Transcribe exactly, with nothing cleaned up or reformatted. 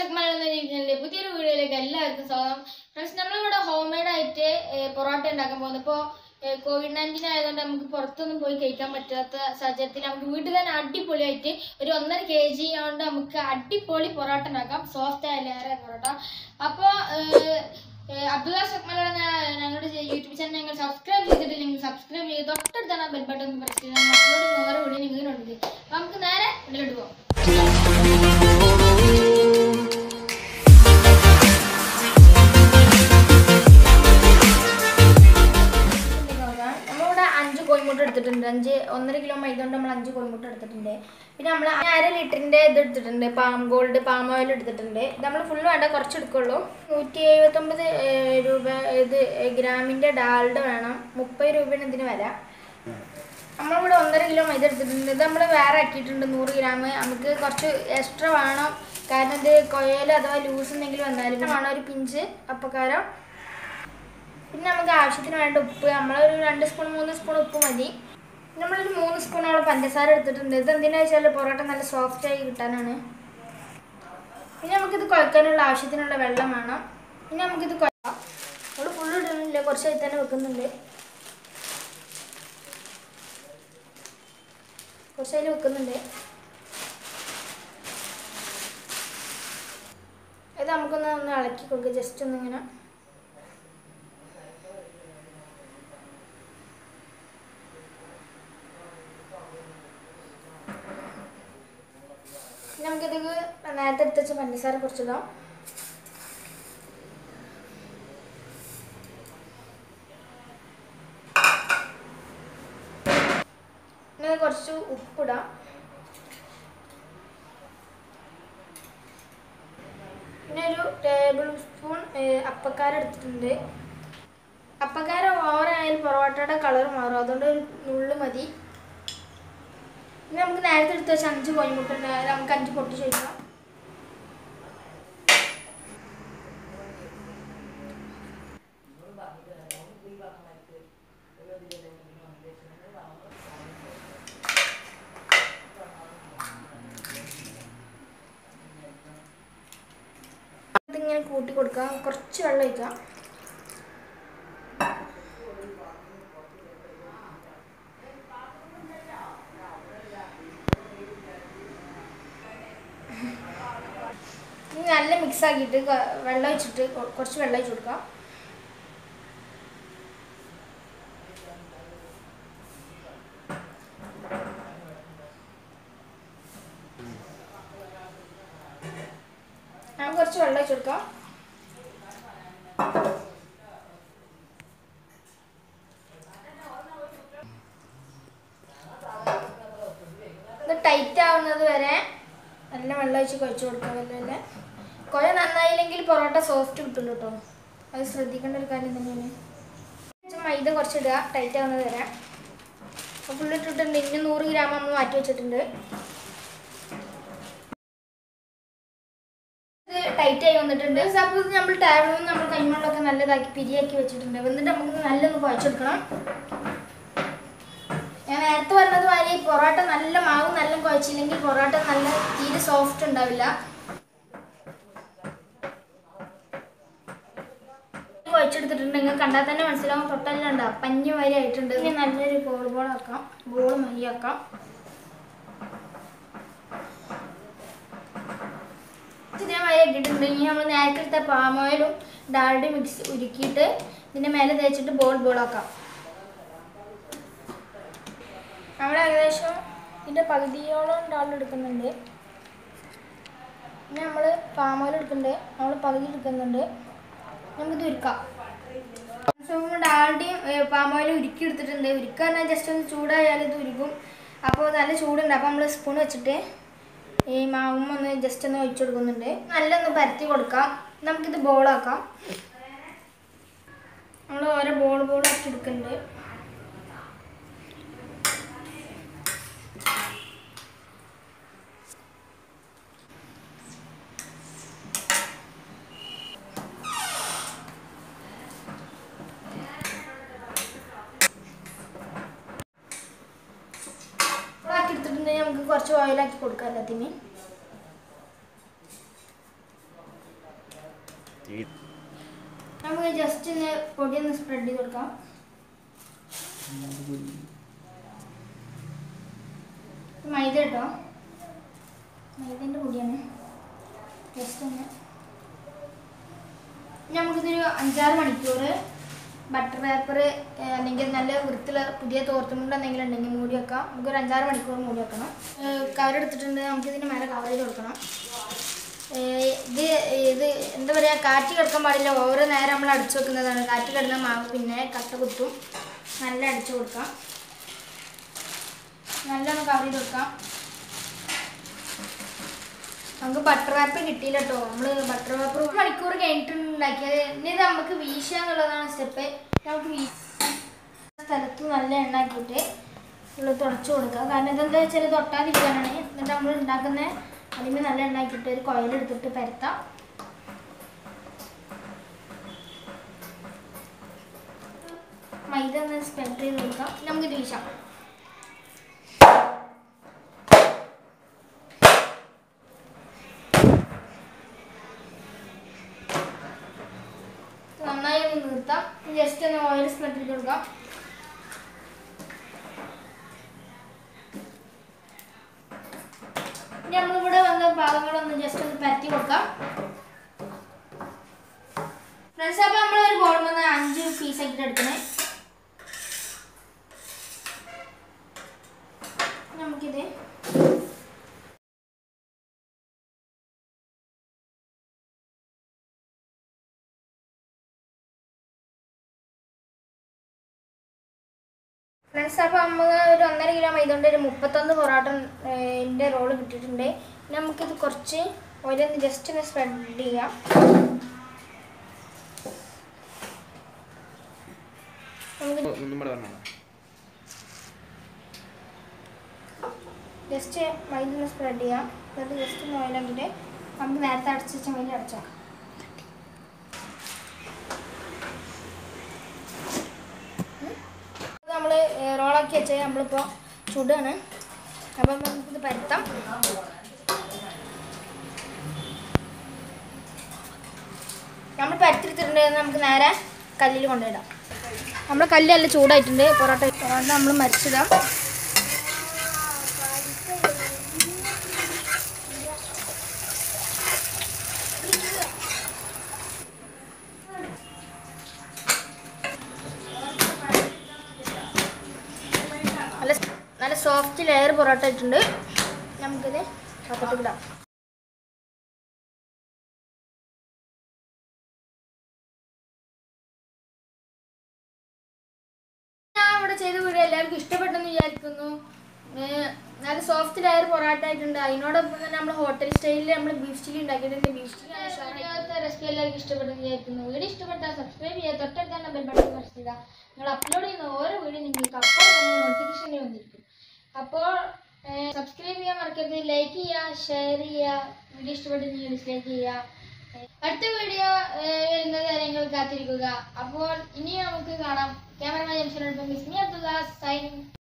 Abdullah പുതിയൊരു വീഡിയോയിലേക്ക് എല്ലാവർക്കും സ്വാഗതം. ഫ്രണ്ട്സ്, നമ്മളിവിടെ ഹോം മെയ്ഡ് ആയിട്ട് പൊറോട്ട ഉണ്ടാക്കാൻ പോകുന്നത്. ഇപ്പോൾ കോവിഡ് നയൻറ്റീൻ ആയതുകൊണ്ട് നമുക്ക് പുറത്തൊന്നും പോയി കഴിക്കാൻ പറ്റാത്ത സാഹചര്യത്തിൽ നമുക്ക് വീട്ടിൽ തന്നെ അടിപൊളിയായിട്ട് ഒരു ഒന്നര കെ ജി കൊണ്ട് നമുക്ക് അടിപൊളി പൊറോട്ട ഉണ്ടാക്കാം. സോഫ്റ്റ് ആയാലേറെ പൊറോട്ട. അപ്പോൾ അബ്ദുല്ലാ ഷക്മലാണ് ഞങ്ങളുടെ യൂട്യൂബ് ചാനൽ നിങ്ങൾ സബ്സ്ക്രൈബ് ചെയ്തിട്ടില്ലെങ്കിൽ സബ്സ്ക്രൈബ് ചെയ്ത് തൊട്ടടുത്താണ് ബെൽ ബട്ടൺ പ്രസ് ചെയ്ത് അപ്ലോഡ് ഓരോ വീഡിയോ നിങ്ങൾ ഉണ്ട്. അപ്പോൾ നമുക്ക് നേരെ ഇതിലോട്ട് പോകാം. എടുത്തിട്ടുണ്ട് അഞ്ച് ഒന്നര കിലോ മൈദ കൊണ്ട് നമ്മൾ അഞ്ച് കോഴിമുട്ട എടുത്തിട്ടുണ്ട്. പിന്നെ നമ്മൾ അര ലിറ്ററിൻ്റെ ഇത് എടുത്തിട്ടുണ്ട്, പാം ഗോൾഡ് പാം ഓയിൽ എടുത്തിട്ടുണ്ട്. ഇത് നമ്മൾ ഫുള്ള് വേണ്ട, കുറച്ച് എടുക്കുള്ളൂ. നൂറ്റി എഴുപത്തൊമ്പത് രൂപ ഇത് ഗ്രാമിൻ്റെ ഡാൽഡ വേണം. മുപ്പത് രൂപയാണ് ഇതിന് വില. നമ്മളിവിടെ ഒന്നര കിലോ മൈദ എടുത്തിട്ടുണ്ട്. ഇത് നമ്മൾ വേറെ ആക്കിയിട്ടുണ്ട് നൂറ് ഗ്രാം. നമുക്ക് കുറച്ച് എക്സ്ട്രാ വേണം, കാരണം ഇത് കൊയൽ അഥവാ ലൂസ് എന്തെങ്കിലും വന്നാലും വേണം ഒരു പിഞ്ച് അപ്പക്കാരം. പിന്നെ നമുക്ക് ആവശ്യത്തിന് വേണ്ട ഉപ്പ്, നമ്മളൊരു രണ്ട് സ്പൂൺ മൂന്ന് സ്പൂൺ ഉപ്പ് മതി. നമ്മളൊരു മൂന്ന് സ്പൂണോളം പഞ്ചസാര എടുത്തിട്ടുണ്ട്. ഇത് എന്തിനാ വെച്ചാൽ പൊറോട്ട നല്ല സോഫ്റ്റായി കിട്ടാനാണ്. പിന്നെ നമുക്കിത് കുഴക്കാനുള്ള ആവശ്യത്തിനുള്ള വെള്ളം വേണം. പിന്നെ നമുക്കിത് കുഴക്കാം. നമ്മൾ ഫുള്ള് ഇടുന്നില്ല, കുറച്ചായി തന്നെ വെക്കുന്നുണ്ട്. കുറച്ചായി വെക്കുന്നുണ്ട്. ഇത് നമുക്കൊന്ന് ഒന്ന് ഇളക്കി കൊടുക്കുക, ജസ്റ്റ് ഒന്നിങ്ങനെ. നമുക്കിത് നേരത്തെ എടുത്ത് വെച്ച പഞ്ചസാര കുറച്ചിടാം. പിന്നെ കുറച്ച് ഉപ്പിടാം. പിന്നെ ഒരു ടേബിൾ സ്പൂൺ അപ്പക്കാരം എടുത്തിട്ടുണ്ട്. അപ്പക്കാരം ഓവറായാലും പൊറോട്ടയുടെ കളർ മാറും, അതുകൊണ്ട് ഒരു നുള്ളു മതി. പിന്നെ നമുക്ക് നേരത്തെ എടുത്ത് വെച്ചാൽ അഞ്ച് കോഴിമുട്ട ഉണ്ട്, നമുക്ക് അഞ്ച് പൊട്ടിച്ച് വയ്ക്കാം. ഇതിങ്ങനെ കൂട്ടി കൊടുക്കാം, കുറച്ച് വെള്ളം ഒഴിക്കാം. നല്ല മിക്സ് ആക്കിയിട്ട് വെള്ളം ഒഴിച്ചിട്ട് കുറച്ച് വെള്ളം ഒഴിച്ച് കൊടുക്കാം. ഞാൻ കുറച്ച് വെള്ളം ഒഴിച്ച് കൊടുക്കാം. ഇത് ടൈറ്റ് ആവുന്നത് വരെ നല്ല വെള്ളം ഒഴിച്ച് കുഴച്ച് കൊടുക്കാം. വല്ല കുഴ നന്നായില്ലെങ്കിൽ പൊറോട്ട സോഫ്റ്റ് കിട്ടുള്ളൂ കേട്ടോ, അത് ശ്രദ്ധിക്കേണ്ട ഒരു കാര്യം തന്നെയാണ്. മൈദ കുറച്ചിടുക ടൈറ്റ് ആവുന്നത് വരെ. അപ്പോൾ ഫുള്ള് ഇട്ടിട്ടുണ്ട്. ഇനി നൂറ് ഗ്രാം നമ്മൾ മാറ്റി വെച്ചിട്ടുണ്ട്. ഇത് ടൈറ്റ് ആയി വന്നിട്ടുണ്ട്. സപ്പോസ് നമ്മൾ ടേബിളിൽ നിന്ന് നമ്മൾ കൈമണ്ണൊക്കെ നല്ലതാക്കി പിരിയാക്കി വെച്ചിട്ടുണ്ട്. എന്നിട്ട് നമുക്ക് നല്ലൊന്ന് കുഴച്ചെടുക്കണം. ഞാൻ നേരത്തെ പറഞ്ഞത് മാതിരി പൊറോട്ട നല്ല മാവ് നല്ല കുഴച്ചില്ലെങ്കിൽ പൊറോട്ട നല്ല തീരെ സോഫ്റ്റ് ഉണ്ടാവില്ല. കുഴച്ചെടുത്തിട്ടുണ്ട്, നിങ്ങൾ കണ്ടാൽ തന്നെ മനസ്സിലാവും. തൊട്ടെല്ലാം ഉണ്ടാവും, പഞ്ഞി മാതിരി ആയിട്ടുണ്ട്. ഇനി നല്ലൊരു ബോൾ ബോളാക്കാം, ബോൾ മരിയാക്കാം. ഇതേമാതിരി ആക്കിയിട്ടുണ്ട്. ഇനി നമ്മൾ നേരത്തെ എടുത്ത പാം ഓയിലും ഡാൽഡി മിക്സ് ഉരുക്കിയിട്ട് ഇതിൻ്റെ മേലെ തേച്ചിട്ട് ബോൾ ബോളാക്കാം. നമ്മൾ ഏകദേശം ഇതിൻ്റെ പകുതിയോളം ഡാൽഡ എടുക്കുന്നുണ്ട്. പിന്നെ നമ്മൾ പാം ഓയിൽ എടുക്കുന്നുണ്ട്, നമ്മൾ പകുതി എടുക്കുന്നുണ്ട്. നമുക്കിത് ഉരുക്കാം. ഡാൽഡയും പാം ഓയിലും ഉരുക്കി എടുത്തിട്ടുണ്ട്. ഉരുക്കുക പറഞ്ഞാൽ ജസ്റ്റ് ഒന്ന് ചൂടായാൽ ഇത് ഉരുക്കും. അപ്പോൾ നല്ല ചൂടുണ്ട്. അപ്പോൾ നമ്മൾ സ്പൂൺ വെച്ചിട്ട് ഈ മാവും ഒന്ന് ജസ്റ്റ് ഒന്ന് ഒഴിച്ചു കൊടുക്കുന്നുണ്ട്. നല്ലൊന്ന് പരത്തി കൊടുക്കാം. നമുക്കിത് ബോളാക്കാം. നമ്മൾ ഓരോ ബോൾ ബോളാക്കി എടുക്കുന്നുണ്ട്. നമുക്ക് കുറച്ച് ഓയിലാക്കി കൊടുക്കാം എല്ലാത്തിനും. നമുക്ക് ജസ്റ്റ് ഒന്ന് പൊടി ഒന്ന് സ്പ്രെഡ് ചെയ്ത് കൊടുക്കാം. മൈദ കേട്ടോ, മൈദൻ്റെ പൊടിയാണ്. ജസ്റ്റ് ഒന്ന് നമുക്കിതൊരു അഞ്ചാറ് മണിക്കൂർ ബട്ടർ പേപ്പർ അല്ലെങ്കിൽ നല്ല വൃത്തിയുള്ള പുതിയ തോർത്തുമുണ്ട് എന്തെങ്കിലും ഉണ്ടെങ്കിൽ മൂടി വെക്കാം. നമുക്കൊരു അഞ്ചാറ് മണിക്കൂർ മൂടി വെക്കണം. കവർ എടുത്തിട്ടുണ്ട്, നമുക്കിതിൻ്റെ മേലെ കവർ ചെയ്ത് കൊടുക്കണം. ഇത് ഇത് എന്താ പറയുക, കാറ്റ് കിടക്കാൻ പാടില്ല. ഓരോ നേരം നമ്മൾ അടിച്ചു വെക്കുന്നതാണ്. കാറ്റ് കിടന്ന മാവ് പിന്നെ കട്ട കുത്തും. നല്ല അടിച്ചു കൊടുക്കാം, നല്ലോണം കവർ ചെയ്ത് കൊടുക്കാം. നമുക്ക് ബട്ടർ പേപ്പർ കിട്ടിയില്ല കേട്ടോ. നമ്മൾ ബട്ടർ പേപ്പർ ഒരു മണിക്കൂർ കഴിഞ്ഞിട്ടുണ്ട് ഉണ്ടാക്കിയത്. ഇനി ഇത് നമുക്ക് വീശുക എന്നുള്ളതാണ് സ്റ്റെപ്പ്. നമുക്ക് വീശ സ്ഥലത്ത് നല്ല എണ്ണ ആക്കിയിട്ട് ഉള്ളത് തുടച്ചു കൊടുക്കുക. കാരണം ഇതെന്താ വെച്ചാൽ തൊട്ടാതിരിക്കാനാണ്. എന്നിട്ട് നമ്മൾ ഉണ്ടാക്കുന്ന അതിന് നല്ല എണ്ണ ആക്കിയിട്ട് ഒരു കോയിലെടുത്തിട്ട് പരത്താം. മൈദ ഒന്ന് സ്പ്രെഡ് ചെയ്ത് കൊടുക്കാം. നമുക്കിത് വീശാം. നന്നായി ഒന്ന് നിർത്താം. ജസ്റ്റ് ഒന്ന് ഓയിൽ സ്പ്രെഡ് ചെയ്ത് കൊടുക്കാം. നമ്മളിവിടെ വന്ന ഭാഗങ്ങളൊന്ന് ജസ്റ്റ് ഒന്ന് പരത്തി കൊടുക്കാം. ഫ്രണ്ട്സ്, അപ്പോൾ നമ്മളൊരു ബോൾ വന്ന് അഞ്ച് പീസ് ആക്കിയിട്ട് എടുക്കണേ. നമുക്കിത് ഫ്രണ്ട്സ്, അപ്പോൾ നമ്മൾ ഒരു ഒന്നര കിലോ മൈദ കൊണ്ട് ഒരു മുപ്പത്തൊന്ന് പൊറോട്ടൻ്റെ റോള് കിട്ടിയിട്ടുണ്ട്. നമുക്കിത് കുറച്ച് ഓയിലൊന്ന് ജസ്റ്റ് ഒന്ന് സ്പ്രെഡ് ചെയ്യാം. നമുക്ക് ജസ്റ്റ് മൈദ ഒന്ന് സ്പ്രെഡ് ചെയ്യാം. എന്നിട്ട് ജസ്റ്റ് ഒന്ന് ഓയിലാക്കിയിട്ട് നമുക്ക് നേരത്തെ അടച്ച് വെച്ച മൈദ അടച്ചാക്കാം. നമ്മൾ റോളാക്കി വെച്ചാൽ നമ്മളിപ്പോൾ ചുടാണ്. അപ്പം നമുക്കിത് പരത്താം. നമ്മൾ പരത്തിയെടുത്തിട്ടുണ്ട്. നമുക്ക് നേരെ കല്ലിൽ കൊണ്ടുപോയിടാം. നമ്മൾ കല്ല് നല്ല ചൂടായിട്ടുണ്ട്. പൊറോട്ട പൊറോട്ട നമ്മൾ മരിച്ചിടാം. നല്ല നല്ല സോഫ്റ്റ് ലെയർ പൊറോട്ട ഇട്ടുണ്ട്. നമുക്കിത് പാത്രത്തിലിടാം. ഞാൻ ഇവിടെ ചെയ്ത വീഡിയോ എല്ലാവർക്കും ഇഷ്ടപ്പെട്ടെന്ന് വിചാരിക്കുന്നു. നല്ല സോഫ്റ്റ് ലെയർ പൊറോട്ട ആയിട്ടുണ്ട്. അതിനോടൊപ്പം തന്നെ നമ്മൾ ഹോട്ടൽ സ്റ്റൈലിൽ നമ്മൾ ബീഫ് ചില്ലി ഉണ്ടാക്കിയിട്ടുണ്ട്. ബീഫ് ചില്ലി റെസിപ്പി എല്ലാവർക്കും ഇഷ്ടപ്പെട്ടെന്ന് വിചാരിക്കുന്നു. വീഡിയോ ഇഷ്ടപ്പെട്ടാൽ സബ്സ്ക്രൈബ് ചെയ്യുക. തൊട്ടടുത്ത് ബെൽ ബട്ടൺ പ്രസ് ചെയ്യുക. നിങ്ങൾ അപ്ലോഡ് ചെയ്യുന്ന ഓരോ വീഡിയോ നിങ്ങൾക്ക് അപ്പോൾ തന്നെ നോട്ടിഫിക്കേഷൻ വന്നിരിക്കും. അപ്പോൾ സബ്സ്ക്രൈബ് ചെയ്യാൻ മറക്കരുത്. ലൈക്ക് ചെയ്യുക, ഷെയർ ചെയ്യുക. വീഡിയോ ഇഷ്ടപ്പെട്ടെങ്കിൽ ഡിസ്ലൈക്ക് ചെയ്യുക. അടുത്ത വീഡിയോ വരുന്നത് വരെ നിങ്ങൾ കാത്തിരിക്കുക. അപ്പോൾ ഇനി നമുക്ക് കാണാം. ക്യാമറമാൻ ജംഷനോടൊപ്പം മിസ് മി അബ്ദുള്ള സൈൻ.